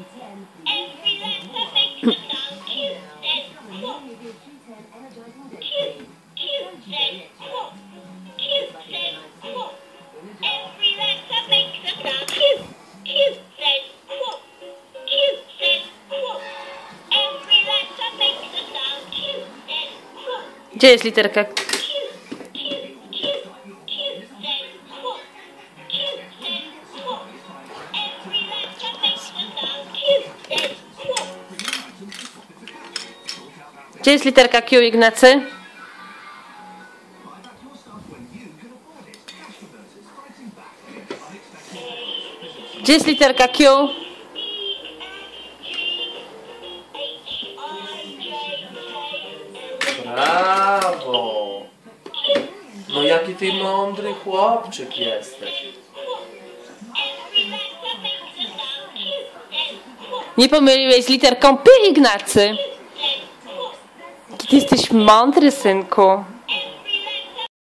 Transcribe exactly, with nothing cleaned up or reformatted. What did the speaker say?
Every letter makes a sound. Q says quack. Q, Q says quack. Q says quack. Every letter makes a sound. Q, Q says quack. Q says quack. Every letter makes a sound. Q says quack. Gdzie jest literka? Q, Q, Q, Q says quack. Q says quack. Every letter makes a sound. Q says quack. Gdzie jest literka Q, Ignacy? Gdzie jest literka Q? Brawo! No jaki ty mądry chłopczyk jesteś. Nie pomyliłeś z literką P, Ignacy. Jaki ty jesteś mądry, synku.